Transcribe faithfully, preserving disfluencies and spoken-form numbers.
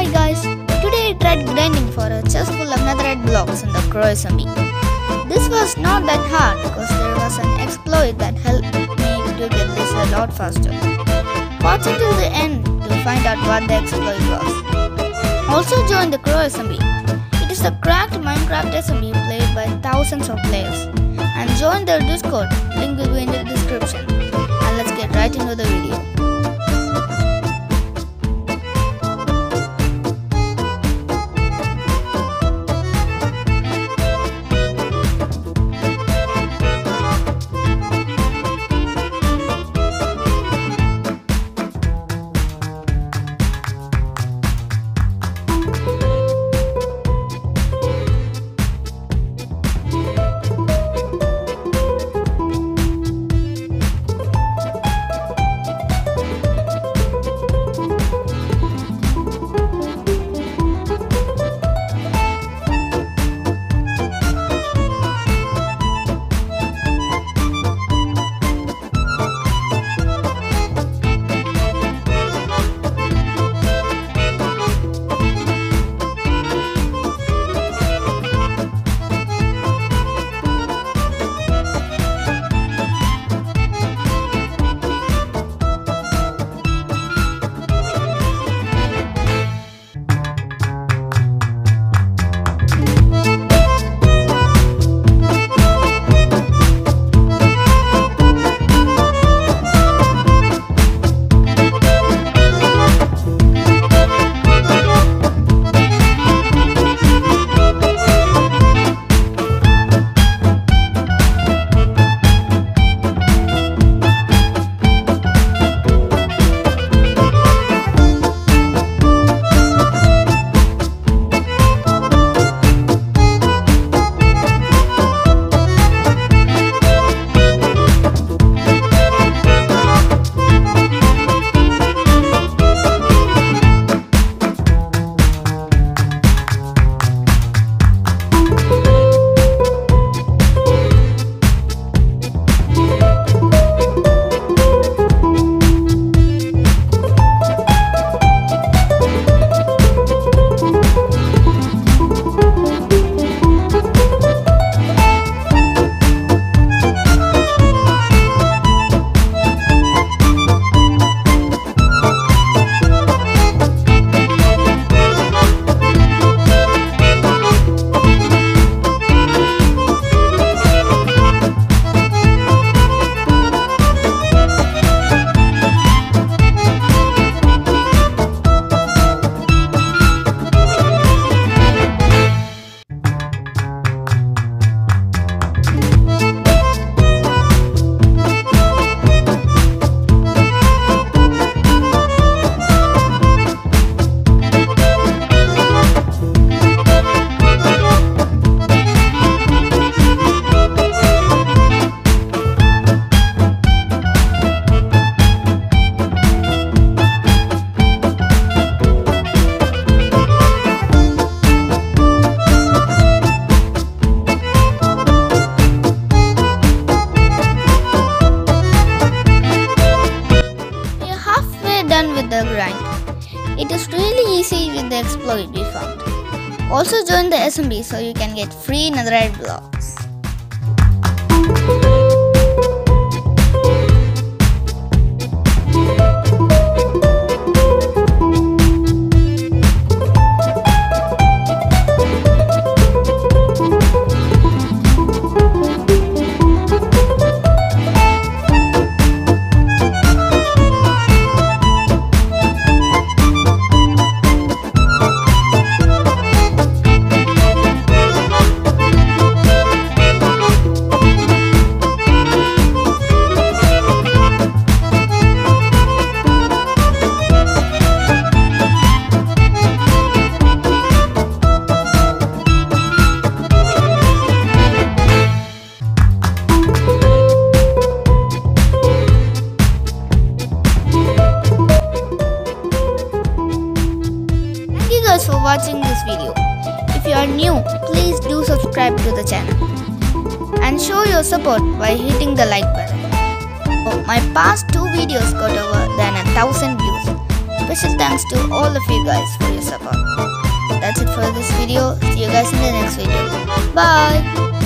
Hey guys, today I tried grinding for a chest full of netherite blocks in the Crow S M B. This was not that hard because there was an exploit that helped me to get this a lot faster. Watch until the end to find out what the exploit was. Also join the Crow S M B. It is a cracked Minecraft S M B played by thousands of players. And join their Discord, link will be in the description. And let's get right into the video. With the grind. It is really easy with the exploit we found. Also join the S M B so you can get free netherite blocks. For watching this video. If you are new, please do subscribe to the channel and show your support by hitting the like button. Oh, my past two videos got over than a thousand views. Special thanks to all of you guys for your support. See you guys in the next video. Bye.